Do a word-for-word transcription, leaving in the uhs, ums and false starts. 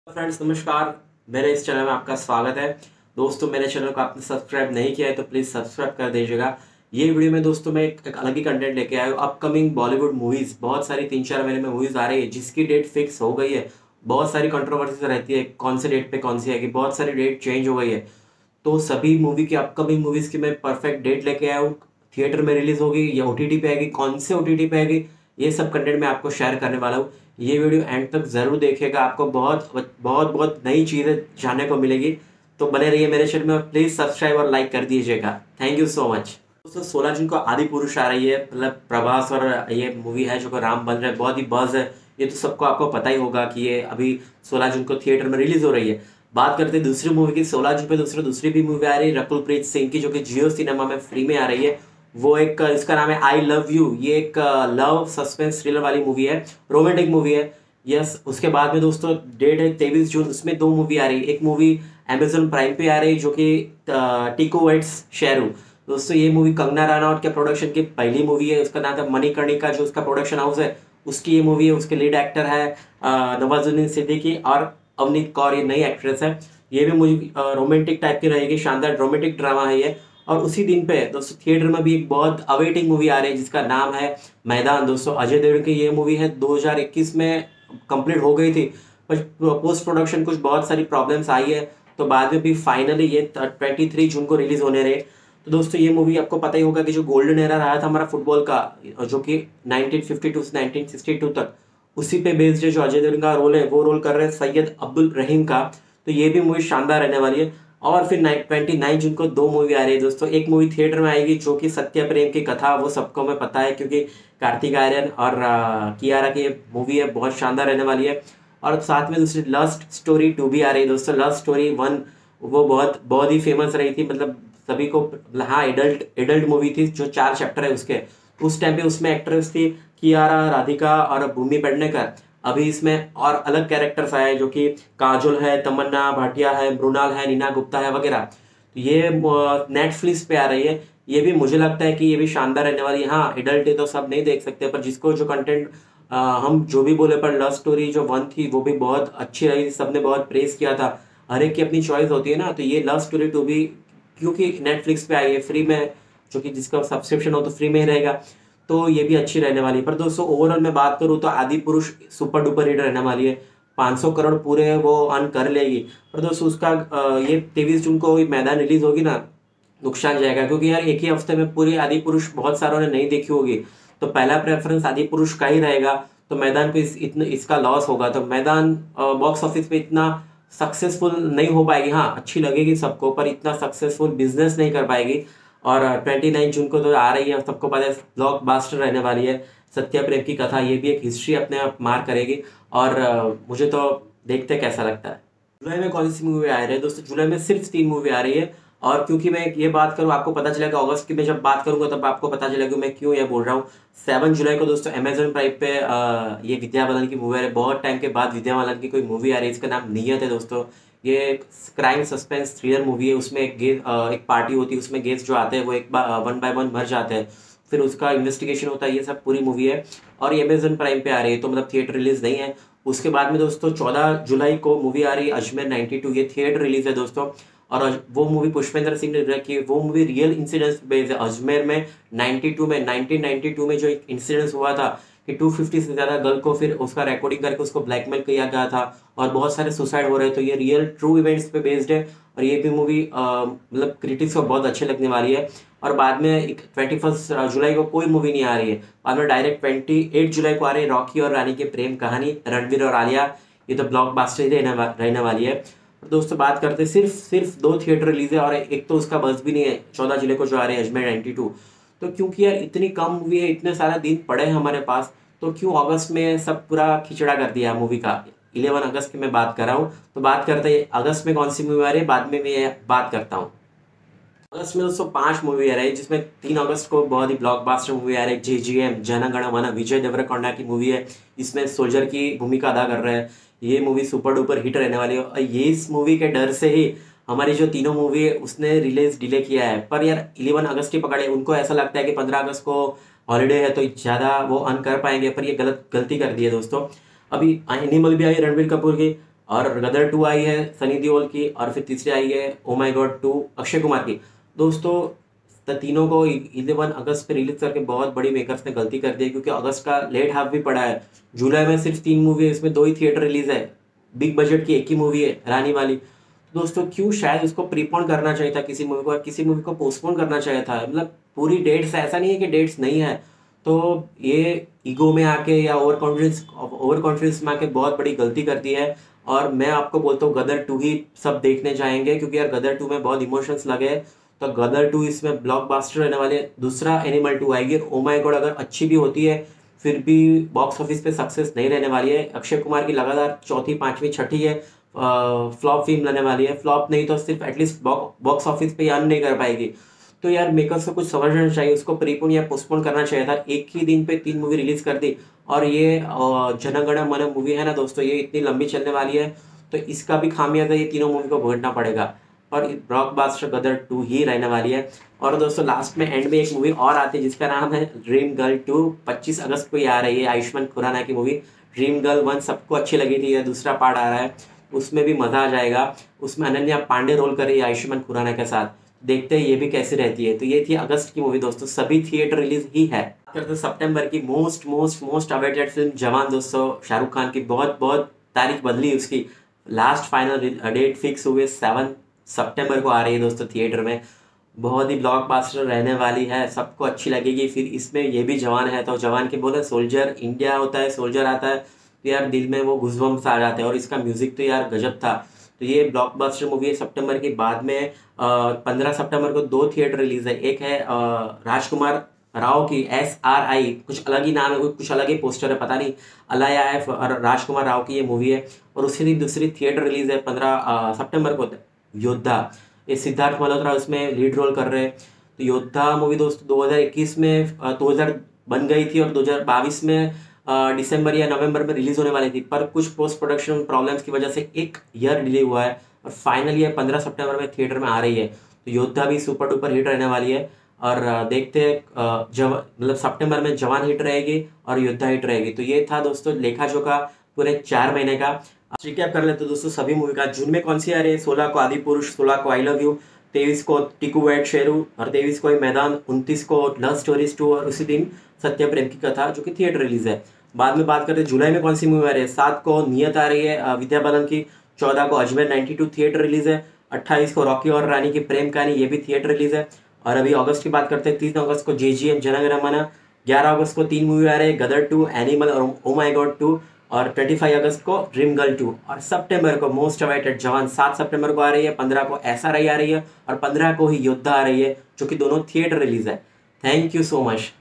Friends नमस्कार। मेरे इस चैनल में आपका स्वागत है। दोस्तों मेरे चैनल को आपने सब्सक्राइब नहीं किया है तो प्लीज़ सब्सक्राइब कर दीजिएगा। ये वीडियो में दोस्तों मैं एक, एक अलग ही कंटेंट लेके आया हूँ। अपकमिंग बॉलीवुड मूवीज़ बहुत सारी तीन चार महीने में मूवीज़ आ रही है जिसकी डेट फिक्स हो गई है। बहुत सारी कंट्रोवर्सीज रहती है कौन से डेट पे कौन सी आएगी, बहुत सारी डेट चेंज हो गई है। तो सभी मूवी की अपकमिंग मूवीज़ की मैं परफेक्ट डेट लेके आया हूँ। थिएटर में रिलीज होगी या ओटीटी पे आएगी, कौन से ओटीटी पे आएगी, ये सब कंटेंट मैं आपको शेयर करने वाला हूँ। ये वीडियो एंड तक जरूर देखिएगा, आपको बहुत बहुत बहुत नई चीजें जानने को मिलेगी। तो बने रहिए मेरे चैनल में, प्लीज सब्सक्राइब और लाइक कर दीजिएगा। Thank you so much. दोस्तों सोलह जून को आदि पुरुष आ रही है, मतलब प्रभास और ये मूवी है जो राम बन रहा है, बहुत ही बज़ है। ये तो सबको आपको पता ही होगा कि ये अभी सोलह जून को थिएटर में रिलीज हो रही है। बात करते हैं दूसरी मूवी की। सोलह जून पे दूसरी दूसरी भी मूवी आ रही है रकुल प्रीत सिंह की, जो कि जियो सिनेमा में फ्री में आ रही है। वो एक, इसका नाम है आई लव यू। ये एक लव सस्पेंस थ्रिलर वाली मूवी है, रोमांटिक मूवी है। यस, उसके बाद में दोस्तों डेट है तेईस जून, उसमें दो मूवी आ रही है। एक मूवी अमेजोन प्राइम पे आ रही है जो कि टीको वेट्स शेरू। दोस्तों ये मूवी कंगना रनौत के प्रोडक्शन की पहली मूवी है। उसका नाम है मणिकर्णिका, जो उसका प्रोडक्शन हाउस है उसकी ये मूवी है। उसके लीड एक्टर है नवाजुद्दीन सिद्दीकी और अवनीत कौर, ये नई एक्ट्रेस है। ये भी मूवी रोमांटिक टाइप की रहेगी, शानदार रोमांटिक ड्रामा है ये। और उसी दिन पे दोस्तों थिएटर में भी एक बहुत अवेटिंग मूवी आ रही है जिसका नाम है मैदान। दोस्तों अजय देवगन की ये मूवी है, दो हज़ार इक्कीस में कंप्लीट हो गई थी, पर पोस्ट प्रोडक्शन कुछ बहुत सारी प्रॉब्लम्स आई है, तो बाद में भी फाइनली ये तेईस जून को रिलीज होने रहे। तो दोस्तों ये मूवी आपको पता ही होगा कि जो गोल्डन एरा रहा था हमारा फुटबॉल का, जो कि नाइनटीन फिफ्टी टू से नाइनटीन सिक्सटी टू तक, उसी पे बेस्ड है। जो अजय देवगन का रोल है वो रोल कर रहे हैं सैयद अब्दुल रहीम का। तो ये भी मूवी शानदार रहने वाली है। और फिर ट्वेंटी नाइन जून को दो मूवी आ रही है दोस्तों। एक मूवी थिएटर में आएगी जो कि सत्य प्रेम की कथा, वो सबको हमें पता है क्योंकि कार्तिक आर्यन और कियारा की मूवी है, बहुत शानदार रहने वाली है। और साथ में दूसरी लस्ट स्टोरी टू भी आ रही है दोस्तों। लस्ट स्टोरी वन वो बहुत बहुत ही फेमस रही थी, मतलब सभी को, हाँ एडल्ट एडल्ट मूवी थी, जो चार चैप्टर है उसके। उस टाइम पे उसमें एक्ट्रेस थी कियारा, राधिका और भूमि पेडनेकर। अभी इसमें और अलग कैरेक्टर्स आए जो कि काजोल है, तमन्ना भाटिया है, मृणाल है, नीना गुप्ता है वगैरह। तो ये नेटफ्लिक्स पे आ रही है। ये भी मुझे लगता है कि ये भी शानदार रहने वाली है। हाँ एडल्ट है तो सब नहीं देख सकते, पर जिसको जो कंटेंट हम जो भी बोले, पर लव स्टोरी जो वन थी वो भी बहुत अच्छी रही, सबने बहुत प्रेस किया था। हर एक की अपनी चॉइस होती है ना, तो ये लव स्टोरी टू भी क्योंकि नेटफ्लिक्स पे आई है फ्री में, जो कि जिसका सब्सक्रिप्शन हो तो फ्री में ही रहेगा, तो ये भी अच्छी रहने वाली है। पर दोस्तों ओवरऑल मैं बात करूँ तो आदि पुरुष सुपर डुपर हिट रहने वाली है। पाँच सौ करोड़ पूरे वो अर्न कर लेगी। पर दोस्तों उसका ये तेईस जून को मैदान रिलीज होगी ना, नुकसान जाएगा, क्योंकि यार एक ही हफ्ते में पूरी आदि पुरुष बहुत सारों ने नहीं देखी होगी, तो पहला प्रेफरेंस आदि पुरुष का ही रहेगा। तो मैदान पे इस, इतने इसका लॉस होगा। तो मैदान बॉक्स ऑफिस पे इतना सक्सेसफुल नहीं हो पाएगी। हाँ अच्छी लगेगी सबको, पर इतना सक्सेसफुल बिजनेस नहीं कर पाएगी। और ट्वेंटी नाइन जून को तो आ रही है, सबको पता है ब्लॉकबस्टर रहने वाली है सत्य प्रेम की कथा। ये भी एक हिस्ट्री अपने आप मार करेगी। और मुझे तो देखते कैसा लगता है। जुलाई में कौन सी मूवी आ रही है दोस्तों? जुलाई में सिर्फ तीन मूवी आ रही है। और क्योंकि मैं ये बात करूँ आपको पता चलेगा, अगस्त की मैं जब बात करूंगा तब आपको पता चलेगा मैं क्यों ये बोल रहा हूँ। सेवन जुलाई को दोस्तों अमेजोन प्राइम पे आ, ये विद्या बालन की मूवी आ रही है। बहुत टाइम के बाद विद्या बालन की कोई मूवी आ रही है, इसका नाम नियत है दोस्तों। ये एक क्राइम सस्पेंस थ्रिलर मूवी है। उसमें एक गेस एक पार्टी होती है, उसमें गेस्ट जो आते हैं वो एक वन बाय वन मर जाते हैं, फिर उसका इन्वेस्टिगेशन होता है। ये सब पूरी मूवी है और ये अमेजोन प्राइम पे आ रही है, तो मतलब थिएटर रिलीज नहीं है। उसके बाद में दोस्तों चौदह जुलाई को मूवी आ रही है अजमेर नाइन्टी टू। ये थिएटर रिलीज है दोस्तों। और वो मूवी पुष्पेंद्र सिंह ने डायरेक्ट की। वो मूवी रियल इंसिडेंट्स बेस्ड है। अजमेर में नाइन्टी टू में नाइनटीन नाइन्टी टू में जो एक इंसिडेंस हुआ था कि दो सौ पचास से ज्यादा गर्ल को फिर उसका रिकॉर्डिंग करके उसको ब्लैकमेल किया गया था और बहुत सारे सुसाइड हो रहे, तो ये रियल ट्रू इवेंट्स पे बेस्ड है। और ये भी मूवी मतलब क्रिटिक्स को बहुत अच्छी लगने वाली है। और बाद में एक ट्वेंटी फर्स्ट जुलाई को कोई मूवी नहीं आ रही है, बाद में डायरेक्ट ट्वेंटी एट जुलाई को आ रही है रॉकी और रानी की प्रेम कहानी, रणवीर और आलिया। ये तो ब्लॉकबस्टर ही रहने वा, रहने वाली है। दोस्तों बात करते सिर्फ सिर्फ दो थिएटर रिलीज है और एक तो उसका बस भी नहीं है चौदह जुलाई को जो आ रही है अजमेर नाइन्टी टू। तो क्योंकि यार इतनी कम मूवी है, इतने सारे दिन पड़े हैं हमारे पास, तो क्यों अगस्त में सब पूरा खिचड़ा कर दिया मूवी का। ग्यारह अगस्त की मैं बात कर रहा हूँ। तो बात करते हैं अगस्त में कौन सी मूवी आ रही है, बाद में मैं बात करता हूँ। अगस्त में दोस्तों पांच मूवी आ रही है, जिसमें तीन अगस्त को बहुत ही ब्लॉकबस्टर मूवी आ रही है जे जी एम जन गण मन, विजय देवरकोंडा की मूवी है। इसमें सोल्जर की भूमिका अदा कर रहे हैं। ये मूवी सुपर डुपर हिट रहने वाली है। और ये इस मूवी के डर से ही हमारी जो तीनों मूवी है उसने रिलीज डिले किया है। पर यार ग्यारह अगस्त ही पकड़े, उनको ऐसा लगता है कि पंद्रह अगस्त को हॉलीडे है तो ज़्यादा वो अर्न कर पाएंगे, पर ये गलत गलती कर दी है दोस्तों। अभी एनिमल भी आई रणबीर कपूर की, और गदर टू आई है सनी देओल की, और फिर तीसरी आई है oh my god two Akshay Kumar की। दोस्तों तो तीनों को इलेवन अगस्त पे रिलीज करके बहुत बड़ी मेकर्स ने गलती कर दी है, क्योंकि अगस्त का लेट हाफ भी पड़ा है। जुलाई में सिर्फ तीन मूवी है, इसमें दो ही थिएटर रिलीज है। बिग बजट की एक ही मूवी है रानी वाली। दोस्तों क्यों, शायद उसको प्रीपोन करना चाहिए था किसी मूवी को, और किसी मूवी को पोस्टपोन करना चाहिए था। मतलब पूरी डेट्स, ऐसा नहीं है कि डेट्स नहीं है। तो ये ईगो में आके या ओवर कॉन्फिडेंस ओवर कॉन्फिडेंस में आके बहुत बड़ी गलती करती है। और मैं आपको बोलता हूँ गदर टू ही सब देखने जाएंगे, क्योंकि यार गदर टू में बहुत इमोशंस लगे हैं। तो गदर टू इसमें ब्लॉकबस्टर रहने वाले है। दूसरा एनिमल टू आएगी, ओ माय गॉड अगर अच्छी भी होती है फिर भी बॉक्स ऑफिस पे सक्सेस नहीं रहने वाली है। अक्षय कुमार की लगातार चौथी पांचवी छठी है फ्लॉप फिल्म रहने वाली है। फ्लॉप नहीं तो सिर्फ एटलीस्ट बॉक्स ऑफिस पे अर्न नहीं कर पाएगी। तो यार मेकर्स को कुछ समझना चाहिए, उसको प्रीपोन या पोस्टपोन करना चाहिए था। एक ही दिन पे तीन मूवी रिलीज कर दी। और ये जन गण मन मूवी है ना दोस्तों, ये इतनी लंबी चलने वाली है, तो इसका भी खामियाजा ये तीनों मूवी को भुगतना पड़ेगा। पर ब्लॉकबस्टर गदर टू ही रहने वाली है। और दोस्तों लास्ट में एंड में एक मूवी और आती है जिसका नाम है ड्रीम गर्ल टू। पच्चीस अगस्त को ही आ रही है, आयुष्मान खुराना की मूवी। ड्रीम गर्ल वन सबको अच्छी लगी थी, या दूसरा पार्ट आ रहा है, उसमें भी मजा आ जाएगा। उसमें अनन्या पांडे रोल कर रही है आयुष्मान खुराना के साथ। देखते हैं ये भी कैसी रहती है। तो ये थी अगस्त की मूवी दोस्तों, सभी थिएटर रिलीज ही है। करते सितंबर की most most most awaited film Jawan दोस्तों, शाहरुख खान की। बहुत बहुत तारीख बदली उसकी, लास्ट फाइनल डेट फिक्स हुए सेवन सितंबर को आ रही है दोस्तों थिएटर में। बहुत ही ब्लॉकबस्टर रहने वाली है, सबको अच्छी लगेगी। फिर इसमें ये भी जवान है, तो जवान के बोले सोल्जर इंडिया होता है, सोल्जर आता है तो यार दिल में वो घुसबम्स आ जाते हैं। और इसका म्यूजिक तो यार गजब था। तो ये ब्लॉकबस्टर मूवी है सितंबर के बाद में। पंद्रह सितंबर को दो थिएटर रिलीज है। एक है राजकुमार राव की, एस आर आई कुछ अलग ही नाम है, कुछ अलग ही पोस्टर है, पता नहीं अलाया है। और राजकुमार राव की ये मूवी है। और उसी दिन दूसरी थिएटर रिलीज है पंद्रह सितंबर को, योद्धा। ये सिद्धार्थ मल्होत्रा उसमें लीड रोल कर रहे हैं। तो योद्धा मूवी दोस्तों दो हज़ार इक्कीस में दो हज़ार बन गई थी, और दो हज़ार बाईस में दिसंबर या नवंबर में रिलीज होने वाली थी। पर कुछ पोस्ट प्रोडक्शन प्रॉब्लम्स की वजह से एक ईयर डिले हुआ है, और फाइनली ये पंद्रह सितंबर में थिएटर में आ रही है। तो योद्धा भी सुपर डुपर हिट रहने वाली है। और देखते हैं जब मतलब सितंबर में जवान हिट रहेगी और योद्धा हिट रहेगी। तो ये था दोस्तों लेखा जोखा पूरे चार महीने का। रिकैप कर लेते दोस्तों सभी मूवी का। जून में कौन सी आ रही है? सोलह को आदि पुरुष, सोलह को आई लव यू, तेईस को टिकू वेट शेरू, और तेईस को मैदान, उनतीस को लव स्टोरीज टू, और उसी दिन सत्य प्रेम की कथा जो कि थिएटर रिलीज है। बाद में बात करते हैं जुलाई में कौन सी मूवी आ रही है। सात को नियत आ रही है विद्या बालन की, चौदह को Ajmer ninety two theatre release है, अट्ठाईस को रॉकी और रानी की प्रेम कहानी, ये भी थिएटर रिलीज है। और अभी अगस्त की बात करते हैं, तीन अगस्त को जे जी एम जन गण मन, ग्यारह अगस्त को तीन मूवी आ रहे हैं, गदर टू, एनिमल और ओ माई गॉड टू, और पच्चीस अगस्त को ड्रीम गर्ल टू, और सितंबर को मोस्ट अवेटेड जवान सात सितंबर को आ रही है, पंद्रह को एस आर आई आ रही है, और पंद्रह को ही योद्धा आ रही है, जो कि दोनों थिएटर रिलीज है। Thank you so much.